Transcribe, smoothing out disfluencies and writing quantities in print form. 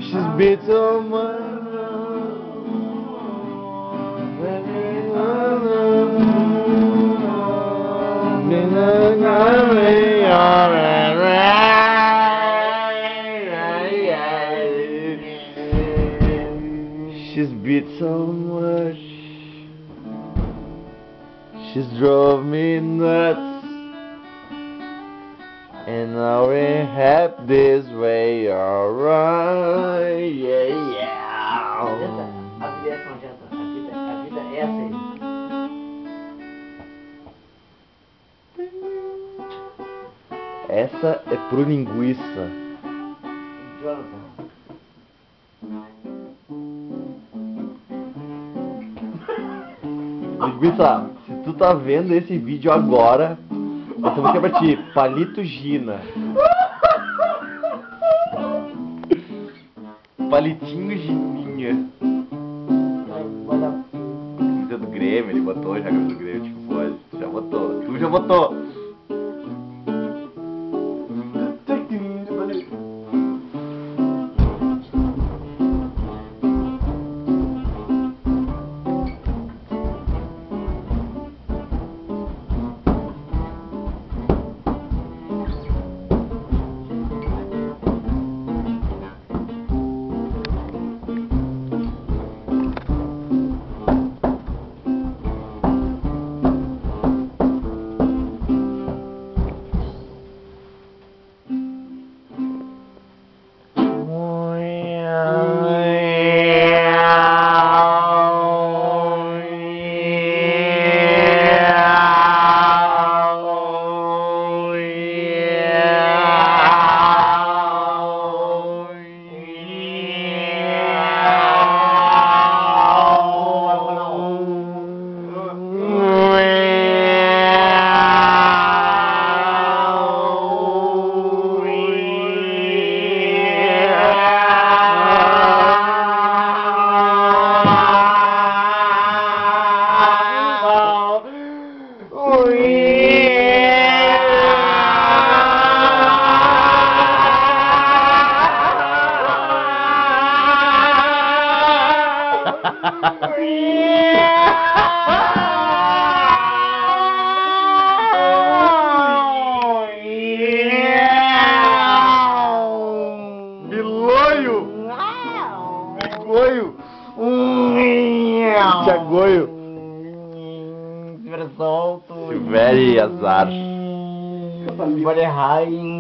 She's been so much. She's beat so much. She's drove me nuts. And now we're happy this way, alright, yeah, yeah. A vida é nojenta, a vida é essa aí. Essa é pro linguiça. Jonathan. Linguiça, se tu tá vendo esse vídeo agora, essa música é pra ti, Palito Gina. Palitinho Gininha. Camisa do Grêmio, ele botou já a camisa do Grêmio, tipo, pode, já botou, tu já botou. Bigoio! Tiagoio! Super solto. Very azar. Very high.